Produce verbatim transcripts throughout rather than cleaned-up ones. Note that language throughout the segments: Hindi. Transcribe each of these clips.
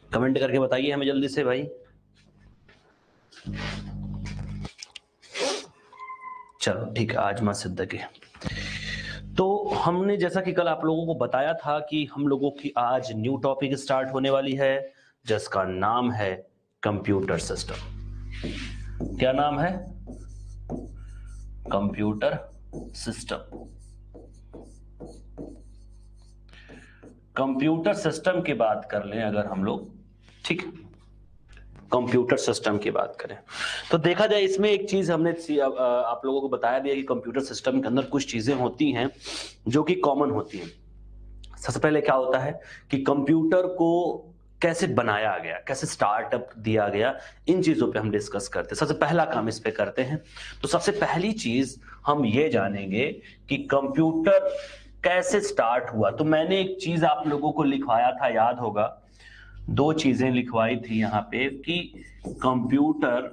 कमेंट करके बताइए हमें जल्दी से भाई। चलो ठीक है, आज मत सिद्दके। तो हमने जैसा कि कल आप लोगों को बताया था कि हम लोगों की आज न्यू टॉपिक स्टार्ट होने वाली है, जिसका नाम है कंप्यूटर सिस्टम। क्या नाम है? Computer system. कंप्यूटर सिस्टम की बात कर लें अगर हम लोग, ठीक, कंप्यूटर सिस्टम की बात करें तो देखा जाए इसमें एक चीज हमने आप लोगों को बताया दिया कि कंप्यूटर सिस्टम के अंदर कुछ चीजें होती हैं जो कि कॉमन होती हैं। सबसे पहले क्या होता है कि कंप्यूटर को कैसे बनाया गया, कैसे स्टार्टअप दिया गया, इन चीजों पे हम डिस्कस करते हैं। सबसे पहला काम इस पे करते हैं। तो सबसे पहली चीज हम ये जानेंगे कि कंप्यूटर कैसे स्टार्ट हुआ। तो मैंने एक चीज आप लोगों को लिखवाया था, याद होगा, दो चीजें लिखवाई थी यहां पे कि computer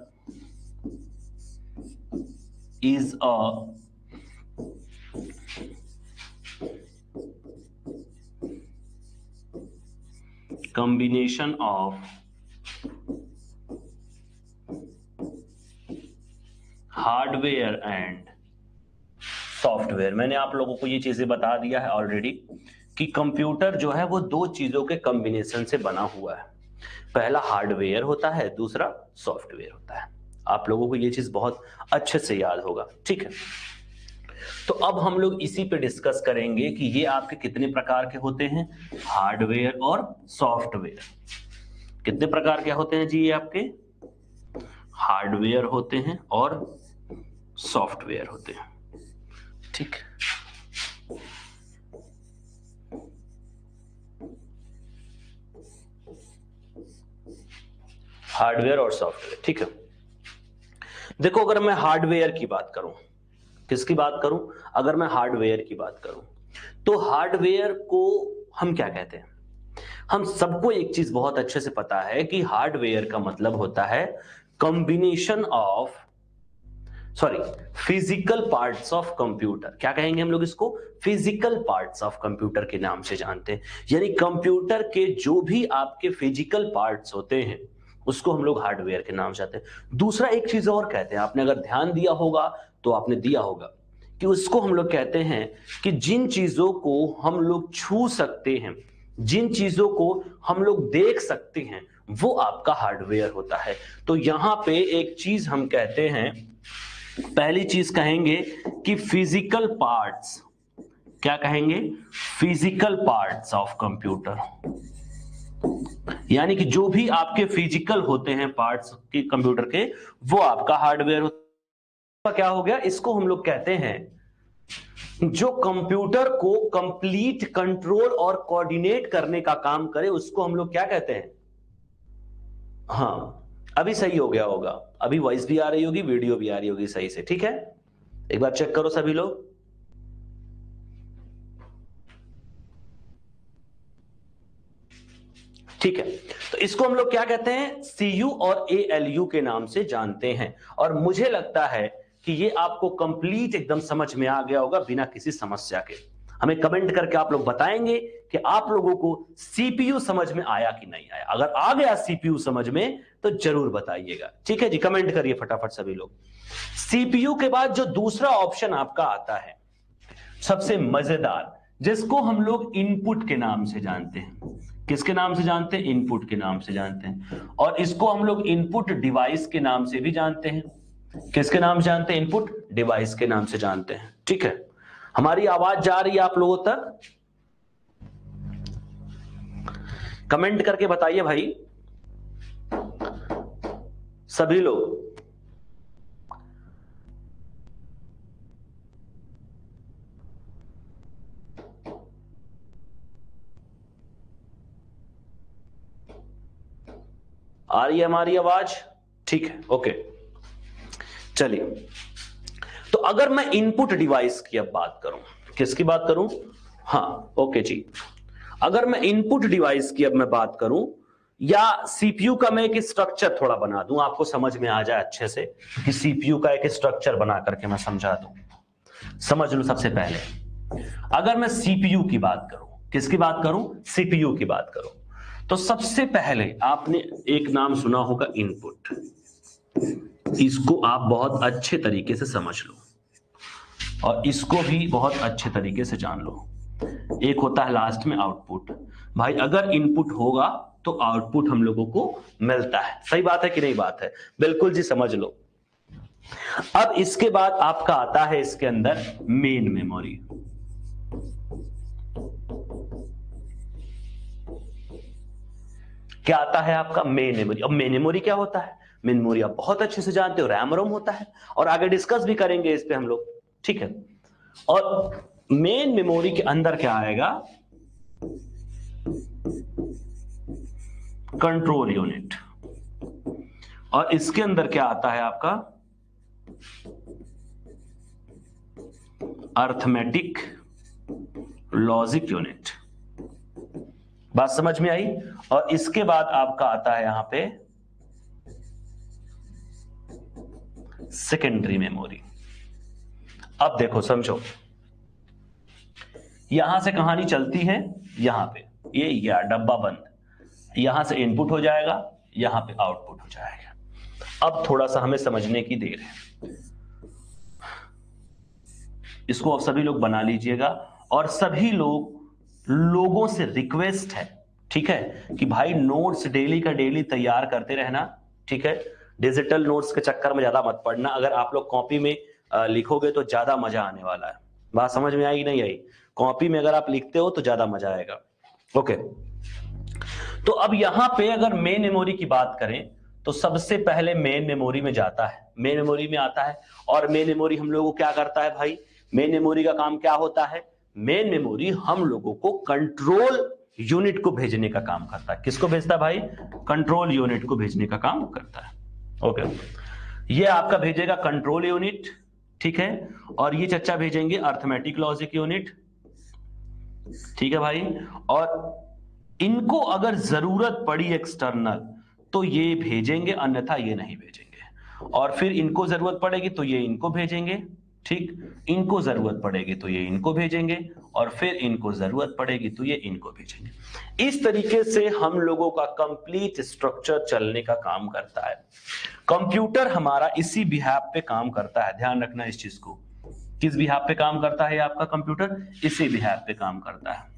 is a combination of hardware and software. मैंने आप लोगों को ये चीजें बता दिया है ऑलरेडी कि कंप्यूटर जो है वो दो चीजों के कॉम्बिनेशन से बना हुआ है। पहला हार्डवेयर होता है, दूसरा सॉफ्टवेयर होता है। आप लोगों को ये चीज बहुत अच्छे से याद होगा, ठीक है। तो अब हम लोग इसी पे डिस्कस करेंगे कि ये आपके कितने प्रकार के होते हैं, हार्डवेयर और सॉफ्टवेयर। कितने प्रकार के होते हैं जी? ये आपके हार्डवेयर होते हैं और सॉफ्टवेयर होते हैं, ठीक। हार्डवेयर और सॉफ्टवेयर, ठीक है। देखो अगर मैं हार्डवेयर की बात करूं, किसकी बात करूं? अगर मैं हार्डवेयर की बात करूं तो हार्डवेयर को हम क्या कहते हैं? हम सबको एक चीज बहुत अच्छे से पता है कि हार्डवेयर का मतलब होता है combination of sorry physical parts of computer. क्या कहेंगे हम लोग इसको? फिजिकल पार्ट्स ऑफ कंप्यूटर के नाम से जानते हैं। यानी कंप्यूटर के जो भी आपके फिजिकल पार्ट्स होते हैं उसको हम लोग हार्डवेयर के नाम से जानते हैं। दूसरा एक चीज और कहते हैं, आपने अगर ध्यान दिया होगा तो आपने दिया होगा कि उसको हम लोग कहते हैं कि जिन चीजों को हम लोग छू सकते हैं, जिन चीजों को हम लोग देख सकते हैं, वो आपका हार्डवेयर होता है। तो यहां पे एक चीज हम कहते हैं, पहली चीज कहेंगे कि फिजिकल पार्ट्स। क्या कहेंगे? Physical parts of computer. यानी कि जो भी आपके फिजिकल होते हैं पार्ट्स के कंप्यूटर के, वो आपका हार्डवेयर होता है। क्या हो गया? इसको हम लोग कहते हैं जो कंप्यूटर को कंप्लीट कंट्रोल और कोऑर्डिनेट करने का काम करे, उसको हम लोग क्या कहते हैं? हाँ, अभी सही हो गया होगा, अभी वॉइस भी आ रही होगी, वीडियो भी आ रही होगी सही से, ठीक है। एक बार चेक करो सभी लोग। ठीक है, तो इसको हम लोग क्या कहते हैं? सीयू और एएलयू के नाम से जानते हैं। और मुझे लगता है कि ये आपको कंप्लीट एकदम समझ में आ गया होगा बिना किसी समस्या के। हमें कमेंट करके आप लोग बताएंगे कि आप लोगों को सीपीयू समझ में आया कि नहीं आया। अगर आ गया सीपीयू समझ में तो जरूर बताइएगा, ठीक है जी। कमेंट करिए फटाफट सभी लोग। सीपीयू के बाद जो दूसरा ऑप्शन आपका आता है, सबसे मजेदार, जिसको हम लोग इनपुट के नाम से जानते हैं। किसके नाम से जानते हैं? इनपुट के नाम से जानते हैं। और इसको हम लोग इनपुट डिवाइस के नाम से भी जानते हैं। किसके नाम से जानते हैं? इनपुट डिवाइस के नाम से जानते हैं, ठीक है। हमारी आवाज जा रही है आप लोगों तक? कमेंट करके बताइए भाई सभी लोग। आ रही है हमारी आवाज? ठीक है, ओके। चलिए, तो अगर मैं इनपुट डिवाइस की अब बात करूं, किसकी बात करूं? हाँ, ओके जी। अगर मैं इनपुट डिवाइस की अब मैं बात करूं, या सीपीयू का मैं एक स्ट्रक्चर थोड़ा बना दूं, आपको समझ में आ जाए अच्छे से कि सीपीयू का एक स्ट्रक्चर बना करके मैं समझा दूं। समझ लो, सबसे पहले अगर मैं सीपीयू की बात करूं, किसकी बात करूं? सीपीयू की बात करूं, तो सबसे पहले आपने एक नाम सुना होगा इनपुट, इसको आप बहुत अच्छे तरीके से समझ लो और इसको भी बहुत अच्छे तरीके से जान लो। एक होता है लास्ट में आउटपुट। भाई अगर इनपुट होगा तो आउटपुट हम लोगों को मिलता है। सही बात है कि नहीं बात है? बिल्कुल जी, समझ लो। अब इसके बाद आपका आता है इसके अंदर मेन मेमोरी। क्या आता है आपका? Main memory. अब मेन मेमोरी क्या होता है? मेन मेमोरी आप बहुत अच्छे से जानते हो, रैम रोम होता है और आगे डिस्कस भी करेंगे इस पे हम लोग, ठीक है। और मेन मेमोरी के अंदर क्या आएगा? Control unit. और इसके अंदर क्या आता है आपका? Arithmetic logic unit. बात समझ में आई? और इसके बाद आपका आता है यहां पे सेकेंडरी मेमोरी। अब देखो समझो, यहां से कहानी चलती है, यहां पे ये या डब्बा बंद, यहां से इनपुट हो जाएगा, यहां पे आउटपुट हो जाएगा। अब थोड़ा सा हमें समझने की देर है, इसको आप सभी लोग बना लीजिएगा और सभी लोग लोगों से रिक्वेस्ट है, ठीक है, कि भाई नोट्स डेली का डेली तैयार करते रहना, ठीक है। डिजिटल नोट्स के चक्कर में ज्यादा मत पड़ना, अगर आप लोग कॉपी में लिखोगे तो ज्यादा मजा आने वाला है। बात समझ में आई नहीं आई? कॉपी में अगर आप लिखते हो तो ज्यादा मजा आएगा। ओके, तो अब यहां पे अगर मेन मेमोरी की बात करें तो सबसे पहले मेन मेमोरी में जाता है, मेन मेमोरी में आता है। और मेन मेमोरी हम लोगों को क्या करता है भाई? मेन मेमोरी का काम क्या होता है? मेन मेमोरी हम लोगों को कंट्रोल यूनिट को भेजने का काम करता है। किसको भेजता है भाई? कंट्रोल यूनिट को भेजने का काम करता है। ओके, ये आपका भेजेगा कंट्रोल यूनिट, ठीक है। और ये चच्चा भेजेंगे अर्थमेटिक लॉजिक यूनिट, ठीक है भाई। और इनको अगर जरूरत पड़ी एक्सटर्नल तो ये भेजेंगे, अन्यथा ये नहीं भेजेंगे। और फिर इनको जरूरत पड़ेगी तो ये इनको भेजेंगे, ठीक। इनको जरूरत पड़ेगी तो ये इनको भेजेंगे और फिर इनको जरूरत पड़ेगी तो ये इनको भेजेंगे। इस तरीके से हम लोगों का कंप्लीट स्ट्रक्चर चलने का काम करता है। कंप्यूटर हमारा इसी बिहाफ पे काम करता है, ध्यान रखना इस चीज को। किस बिहाफ पे काम करता है आपका कंप्यूटर? इसी बिहाफ पे काम करता है।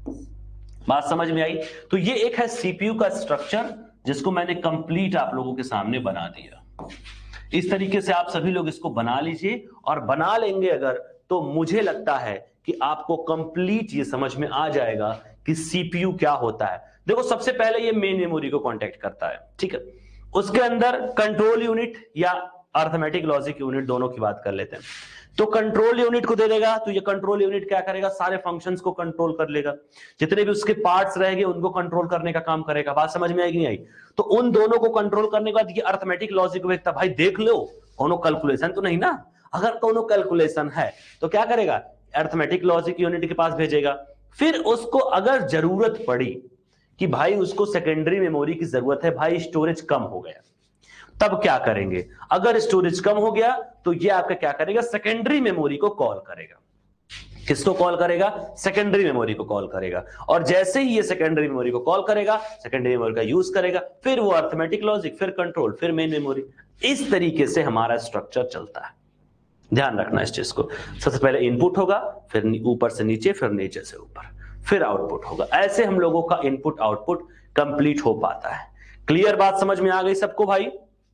बात समझ में आई? तो ये एक है सीपीयू का स्ट्रक्चर जिसको मैंने कंप्लीट आप लोगों के सामने बना दिया। इस तरीके से आप सभी लोग इसको बना लीजिए और बना लेंगे अगर, तो मुझे लगता है कि आपको कंप्लीट ये समझ में आ जाएगा कि सीपीयू क्या होता है। देखो सबसे पहले ये मेन मेमोरी को कांटेक्ट करता है, ठीक है। उसके अंदर कंट्रोल यूनिट या अर्थमेटिक लॉजिक यूनिट, दोनों की बात कर लेते हैं। तो कंट्रोल यूनिट को दे देगा तो ये कंट्रोल यूनिट क्या करेगा? सारे फंक्शंस को कंट्रोल कर लेगा, जितने भी उसके पार्ट्स रहेंगे उनको कंट्रोल करने का काम करेगा। बात समझ में आएगी नहीं आई? तो उन दोनों को कंट्रोल करने के बाद ये अर्थमेटिक लॉजिक को देखता, भाई देख लो कोनो कैलकुलेशन तो नहीं ना। अगर कोनो कैलकुलेशन है तो क्या करेगा? अर्थमेटिक लॉजिक यूनिट के पास भेजेगा। फिर उसको अगर जरूरत पड़ी कि भाई उसको सेकेंडरी मेमोरी की जरूरत है, भाई स्टोरेज कम हो गया, तब क्या करेंगे? अगर स्टोरेज कम हो गया तो ये आपका क्या करेगा? सेकेंडरी मेमोरी को कॉल करेगा। किसको कॉल करेगा? सेकेंडरी मेमोरी को कॉल करेगा। और जैसे ही ये सेकेंडरी मेमोरी को कॉल करेगा, सेकेंडरी मेमोरी का यूज करेगा, फिर वो अर्थमेटिक लॉजिक, फिर कंट्रोल, फिर मेन मेमोरी। इस तरीके से हमारा स्ट्रक्चर चलता है। ध्यान रखना इस चीज को। सबसे पहले इनपुट होगा, फिर ऊपर से नीचे, फिर नीचे से ऊपर, फिर आउटपुट होगा। ऐसे हम लोगों का इनपुट आउटपुट कंप्लीट हो पाता है। क्लियर बात समझ में आ गई सबको भाई?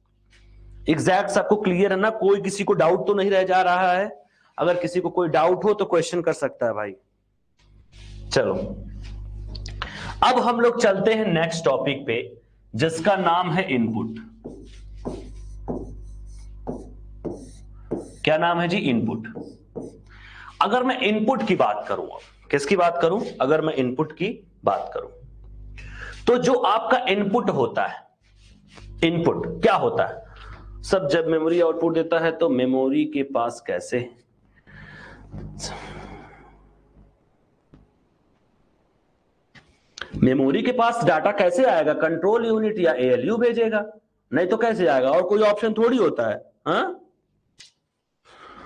एग्जैक्ट सबको क्लियर है ना? कोई किसी को डाउट तो नहीं रह जा रहा है? अगर किसी को कोई डाउट हो तो क्वेश्चन कर सकता है भाई। चलो अब हम लोग चलते हैं नेक्स्ट टॉपिक पे जिसका नाम है इनपुट। क्या नाम है जी? इनपुट। अगर मैं इनपुट की बात करूं, अब किसकी बात करूं? अगर मैं इनपुट की बात करूं तो जो आपका इनपुट होता है, इनपुट क्या होता है? सब जब मेमोरी आउटपुट देता है तो मेमोरी के पास कैसे, मेमोरी के पास डाटा कैसे आएगा? कंट्रोल यूनिट या एएलयू भेजेगा, नहीं तो कैसे आएगा? और कोई ऑप्शन थोड़ी होता है। हाँ,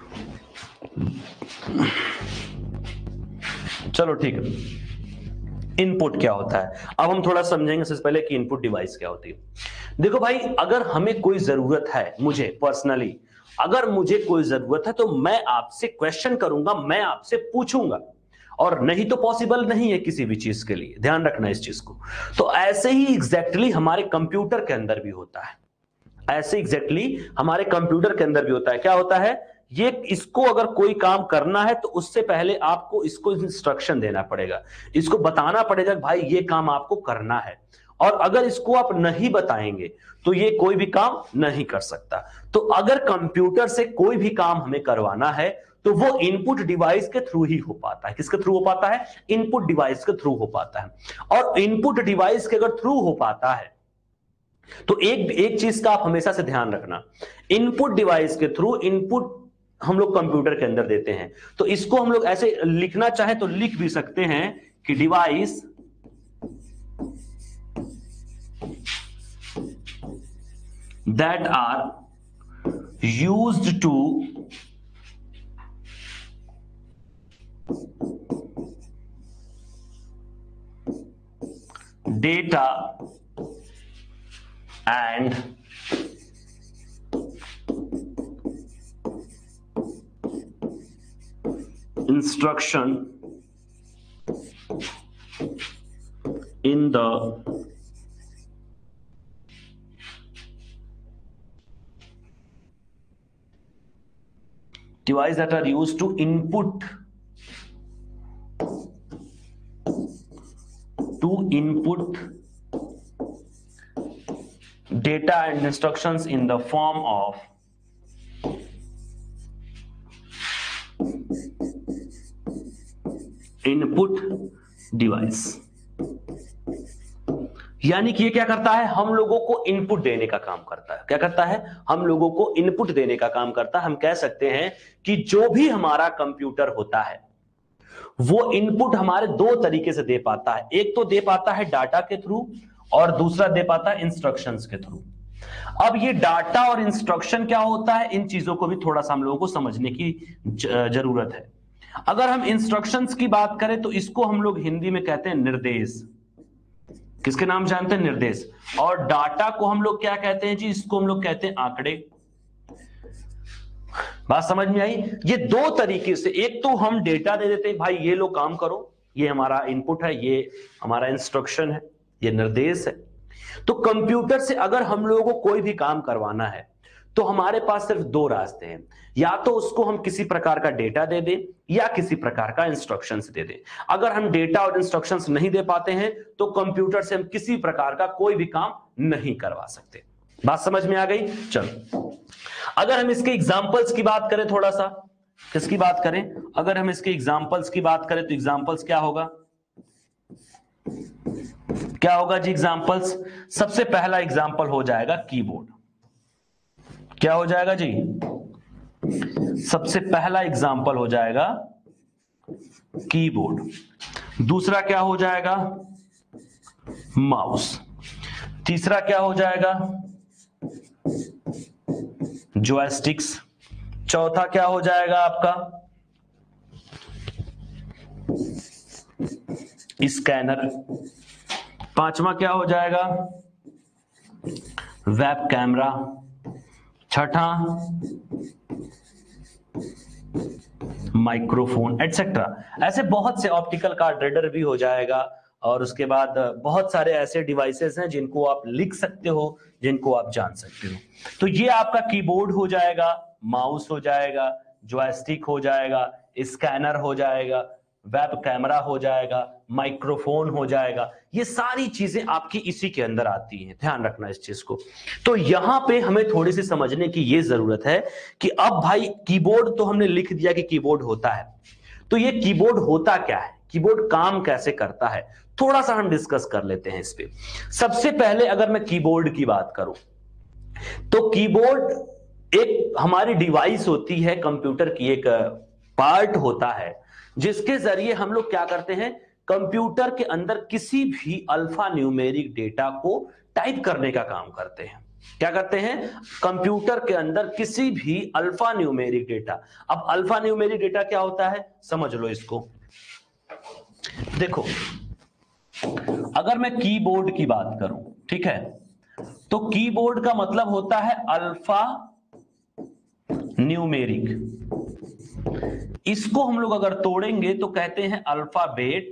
चलो ठीक है, इनपुट क्या होता है। अब हम थोड़ा समझेंगे सबसे पहले कि इनपुट डिवाइस क्या होती है। देखो भाई, अगर हमें कोई जरूरत है, मुझे पर्सनली अगर मुझे कोई जरूरत है तो मैं आपसे क्वेश्चन करूंगा, मैं आपसे पूछूंगा, और नहीं तो पॉसिबल नहीं है किसी भी चीज के लिए, ध्यान रखना इस चीज को। तो ऐसे ही एग्जैक्टली हमारे कंप्यूटर के अंदर भी होता है, ऐसे एग्जैक्टली हमारे कंप्यूटर के अंदर भी होता है। क्या होता है ये, इसको अगर कोई काम करना है तो उससे पहले आपको इसको इंस्ट्रक्शन देना पड़ेगा, इसको बताना पड़ेगा भाई ये काम आपको करना है, और अगर इसको आप नहीं बताएंगे तो ये कोई भी काम नहीं कर सकता। तो अगर कंप्यूटर से कोई भी काम हमें करवाना है तो वो इनपुट डिवाइस के थ्रू ही हो पाता है। किसके थ्रू हो पाता है? इनपुट डिवाइस के थ्रू हो पाता है। और इनपुट डिवाइस के अगर थ्रू हो पाता है तो एक एक चीज का आप हमेशा से ध्यान रखना, इनपुट डिवाइस के थ्रू इनपुट हम लोग कंप्यूटर के अंदर देते हैं। तो इसको हम लोग ऐसे लिखना चाहे तो लिख भी सकते हैं कि device that are used to data and instruction in the device that are used to input to input data and instructions in the form of input device. यानी कि ये क्या करता है, हम लोगों को इनपुट देने का काम करता है। क्या करता है? हम लोगों को इनपुट देने का काम करता है। हम कह सकते हैं कि जो भी हमारा कंप्यूटर होता है वो इनपुट हमारे दो तरीके से दे पाता है, एक तो दे पाता है डाटा के थ्रू और दूसरा दे पाता है इंस्ट्रक्शंस के थ्रू। अब ये डाटा और इंस्ट्रक्शन क्या होता है, इन चीजों को भी थोड़ा सा हम लोगों को समझने की जरूरत है। अगर हम इंस्ट्रक्शंस की बात करें तो इसको हम लोग हिंदी में कहते हैं निर्देश। किसके नाम जानते हैं? निर्देश। और डाटा को हम लोग क्या कहते हैं जी? इसको हम लोग कहते हैं आंकड़े। बात समझ में आई? ये दो तरीके से, एक तो हम डेटा दे देते हैं भाई ये लो काम करो, ये हमारा इनपुट है, ये हमारा इंस्ट्रक्शन है, ये निर्देश है। तो कंप्यूटर से अगर हम लोगों को कोई भी काम करवाना है तो हमारे पास सिर्फ दो रास्ते हैं, या तो उसको हम किसी प्रकार का डेटा दे दें या किसी प्रकार का इंस्ट्रक्शंस दे दें। अगर हम डेटा और इंस्ट्रक्शंस नहीं दे पाते हैं तो कंप्यूटर से हम किसी प्रकार का कोई भी काम नहीं करवा सकते। बात समझ में आ गई? चलो, अगर हम इसके एग्जांपल्स की बात करें, थोड़ा सा किसकी बात करें, अगर हम इसके एग्जांपल्स की बात करें तो एग्जांपल्स क्या होगा, क्या होगा जी एग्जांपल्स? सबसे पहला एग्जांपल हो जाएगा कीबोर्ड। क्या हो जाएगा जी? सबसे पहला एग्जांपल हो जाएगा कीबोर्ड। दूसरा क्या हो जाएगा? माउस। तीसरा क्या हो जाएगा? जॉयस्टिक्स। चौथा क्या हो जाएगा आपका? स्कैनर। पांचवा क्या हो जाएगा? Web camera. छठा माइक्रोफोन एटसेट्रा। ऐसे बहुत से, ऑप्टिकल कार्ड रीडर भी हो जाएगा, और उसके बाद बहुत सारे ऐसे डिवाइसेस हैं जिनको आप लिख सकते हो, जिनको आप जान सकते हो। तो ये आपका कीबोर्ड हो जाएगा, माउस हो जाएगा, जॉयस्टिक हो जाएगा, स्कैनर हो जाएगा, वेब कैमरा हो जाएगा, माइक्रोफोन हो जाएगा। ये सारी चीजें आपकी इसी के अंदर आती हैं, ध्यान रखना इस चीज को। तो यहां पे हमें थोड़ी सी समझने की ये जरूरत है कि अब भाई कीबोर्ड तो हमने लिख दिया कि कीबोर्ड होता है, तो ये कीबोर्ड होता क्या है, कीबोर्ड काम कैसे करता है, थोड़ा सा हम डिस्कस कर लेते हैं इस पे। सबसे पहले अगर मैं कीबोर्ड की बात करूं तो कीबोर्ड एक हमारी डिवाइस होती है, कंप्यूटर की एक पार्ट होता है, जिसके जरिए हम लोग क्या करते हैं, कंप्यूटर के अंदर किसी भी अल्फा न्यूमेरिक डेटा को टाइप करने का काम करते हैं। क्या करते हैं? कंप्यूटर के अंदर किसी भी अल्फा न्यूमेरिक डेटा। अब अल्फा न्यूमेरिक डेटा क्या होता है, समझ लो इसको। देखो, अगर मैं कीबोर्ड की बात करूं, ठीक है, तो कीबोर्ड का मतलब होता है अल्फा न्यूमेरिक। इसको हम लोग अगर तोड़ेंगे तो कहते हैं अल्फाबेट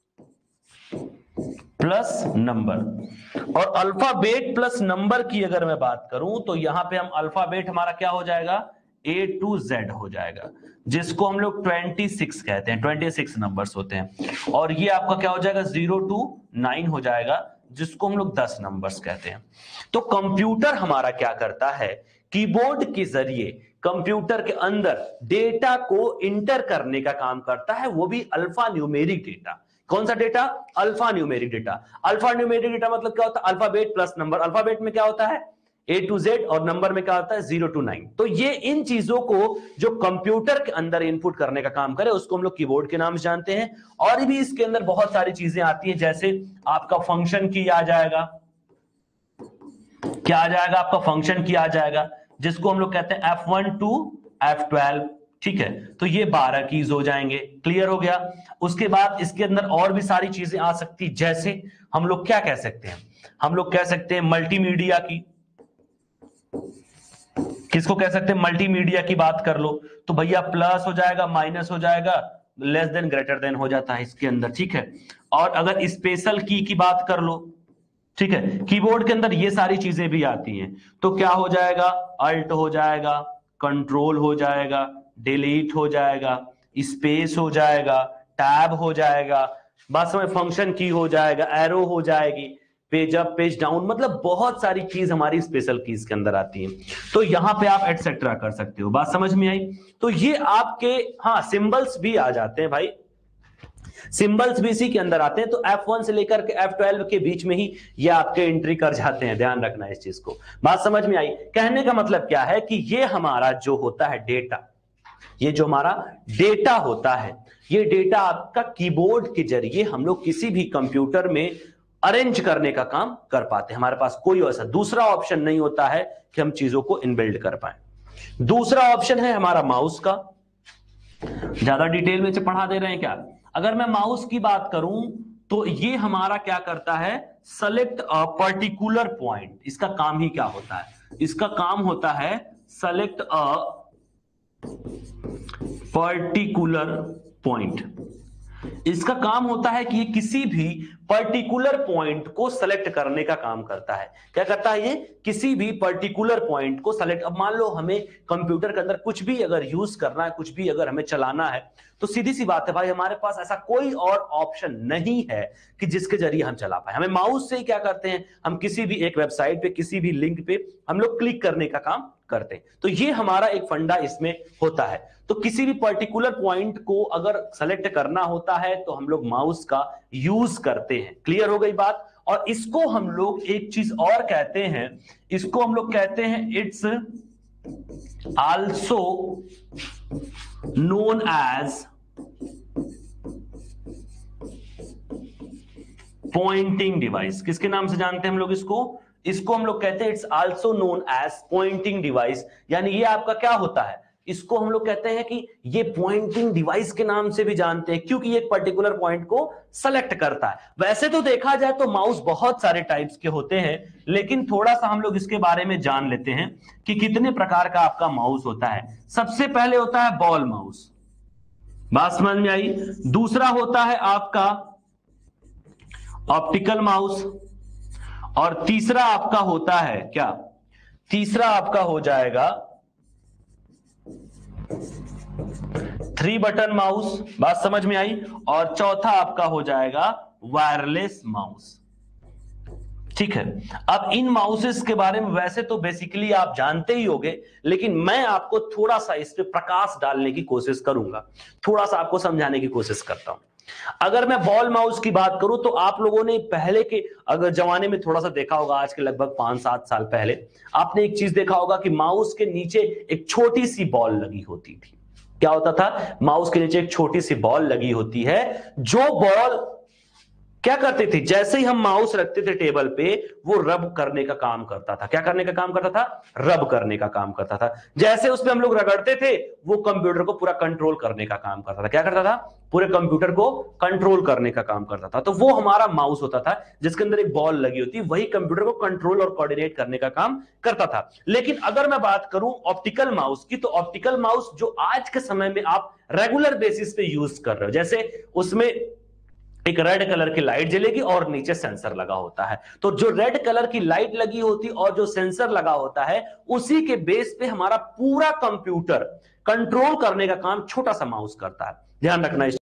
प्लस नंबर। और अल्फाबेट प्लस नंबर की अगर मैं बात करूं तो यहां पे हम अल्फाबेट हमारा क्या हो जाएगा, ए टू जेड हो जाएगा, जिसको हम लोग छब्बीस कहते हैं, छब्बीस नंबर्स होते हैं। और ये आपका क्या हो जाएगा, जीरो टू नाइन हो जाएगा, जिसको हम लोग दस नंबर्स कहते हैं। तो कंप्यूटर हमारा क्या करता है, कीबोर्ड के जरिए कंप्यूटर के अंदर डेटा को इंटर करने का काम करता है, वो भी अल्फा न्यूमेरिक डेटा। कौन सा data, alpha numeric data. Alpha numeric data मतलब क्या होता है, अल्फाबेट प्लस नंबर। अल्फाबेट में क्या होता है, ए टू जेड, और नंबर में क्या होता है, जीरो टू नाइन। तो ये इन चीजों को जो कंप्यूटर के अंदर इनपुट करने का काम करे उसको हम लोग कीबोर्ड के नाम से जानते हैं। और भी इसके अंदर बहुत सारी चीजें आती हैं, जैसे आपका फंक्शन की आ जाएगा, क्या आ जाएगा, आपका फंक्शन की आ जाएगा, जिसको हम लोग कहते हैं F one to F twelve. ठीक है, तो ये बारह कीज हो जाएंगे। क्लियर हो गया। उसके बाद इसके अंदर और भी सारी चीजें आ सकती, जैसे हम लोग क्या कह सकते हैं, हम लोग कह सकते हैं मल्टीमीडिया की। किसको कह सकते हैं, मल्टीमीडिया की बात कर लो तो भैया प्लस हो जाएगा, माइनस हो जाएगा, लेस देन ग्रेटर देन हो जाता है इसके अंदर। ठीक है, और अगर स्पेशल की की बात कर लो, ठीक है, कीबोर्ड के अंदर ये सारी चीजें भी आती हैं, तो क्या हो जाएगा, अल्ट हो जाएगा, कंट्रोल हो जाएगा, डिलीट हो जाएगा, स्पेस हो जाएगा, टैब हो जाएगा, बस में फंक्शन की हो जाएगा, एरो हो जाएगी, पेज अप पेज डाउन, मतलब बहुत सारी चीज हमारी स्पेशल कीज के अंदर आती है। तो यहां पे आप एटसेट्रा कर सकते हो। बात समझ में आई। तो ये आपके, हाँ, सिंबल्स भी आ जाते हैं भाई, सिंबल्स भी इसी के अंदर आते हैं। तो एफ वन से लेकर के एफ ट्वेल्व के बीच में ही ये आपके एंट्री कर जाते हैं, ध्यान रखना इस चीज को। बात समझ में आई। कहने का मतलब क्या है कि ये हमारा जो होता है डेटा, ये जो हमारा डेटा होता है, ये डेटा आपका कीबोर्ड के जरिए हम लोग किसी भी कंप्यूटर में अरेंज करने का काम कर पाते हैं। हमारे पास कोई ऐसा दूसरा ऑप्शन नहीं होता है कि हम चीजों को इनबिल्ड कर पाए। दूसरा ऑप्शन है हमारा माउस का। ज्यादा डिटेल में से पढ़ा दे रहे हैं क्या। अगर मैं माउस की बात करूं तो ये हमारा क्या करता है, सेलेक्ट अ पर्टिकुलर पॉइंट। इसका काम ही क्या होता है, इसका काम होता है सेलेक्ट अ पर्टिकुलर पॉइंट। इसका काम होता है कि ये किसी भी पर्टिकुलर पॉइंट को सेलेक्ट करने का काम करता है। क्या करता है ये, किसी भी पर्टिकुलर पॉइंट को सेलेक्ट। अब मान लो हमें कंप्यूटर के अंदर कुछ भी अगर यूज करना है, कुछ भी अगर हमें चलाना है, तो सीधी सी बात है भाई, हमारे पास ऐसा कोई और ऑप्शन नहीं है कि जिसके जरिए हम चला पाए। हमें माउस से ही क्या करते हैं, हम किसी भी एक वेबसाइट पे, किसी भी लिंक पे हम लोग क्लिक करने का काम करते हैं। तो ये हमारा एक फंडा इसमें होता है। तो किसी भी पर्टिकुलर पॉइंट को अगर सेलेक्ट करना होता है तो हम लोग माउस का यूज करते हैं। क्लियर हो गई बात। और इसको हम लोग एक चीज और कहते हैं, इसको हम लोग कहते हैं it's also known as pointing device. किसके नाम से जानते हैं हम लोग इसको, इसको हम लोग कहते हैं it's also known as pointing device. यानी ये आपका क्या होता है, इसको हम लोग कहते हैं कि ये पॉइंटिंग डिवाइस के नाम से भी जानते हैं, क्योंकि ये एक पर्टिकुलर पॉइंट को सेलेक्ट करता है। वैसे तो देखा जाए तो माउस बहुत सारे टाइप्स के होते हैं, लेकिन थोड़ा सा हम लोग इसके बारे में जान लेते हैं कि कितने प्रकार का आपका माउस होता है। सबसे पहले होता है बॉल माउस, बात समझ में आई। दूसरा होता है आपका ऑप्टिकल माउस, और तीसरा आपका होता है क्या, तीसरा आपका हो जाएगा थ्री बटन माउस, बात समझ में आई। और चौथा आपका हो जाएगा वायरलेस माउस। ठीक है, अब इन माउसेस के बारे में वैसे तो बेसिकली आप जानते ही होंगे, लेकिन मैं आपको थोड़ा सा इस पे प्रकाश डालने की कोशिश करूंगा, थोड़ा सा आपको समझाने की कोशिश करता हूं। अगर मैं बॉल माउस की बात करूं तो आप लोगों ने पहले के अगर जमाने में थोड़ा सा देखा होगा, आज के लगभग पांच सात साल पहले आपने एक चीज देखा होगा कि माउस के नीचे एक छोटी सी बॉल लगी होती थी। क्या होता था, माउस के नीचे एक छोटी सी बॉल लगी होती है, जो बॉल क्या करते थे, जैसे ही हम माउस रखते थे टेबल पे, वो रब करने का काम करता था। क्या करने का काम करता था? रब करने का काम करता था। जैसे उस पे हम लोग रगड़ते थे, वो कंप्यूटर को पूरा कंट्रोल करने का काम करता था। क्या करता था? पूरे कंप्यूटर को कंट्रोल करने का काम करता था। तो वो हमारा माउस होता था, जिसके अंदर एक बॉल लगी होती, वही कंप्यूटर को कंट्रोल और कोऑर्डिनेट करने का काम करता था। लेकिन अगर मैं बात करूं ऑप्टिकल माउस की, तो ऑप्टिकल माउस जो आज के समय में आप रेगुलर बेसिस पे यूज कर रहे हो, जैसे उसमें एक रेड कलर की लाइट जलेगी और नीचे सेंसर लगा होता है, तो जो रेड कलर की लाइट लगी होती और जो सेंसर लगा होता है, उसी के बेस पे हमारा पूरा कंप्यूटर कंट्रोल करने का काम छोटा सा माउस करता है। ध्यान रखना।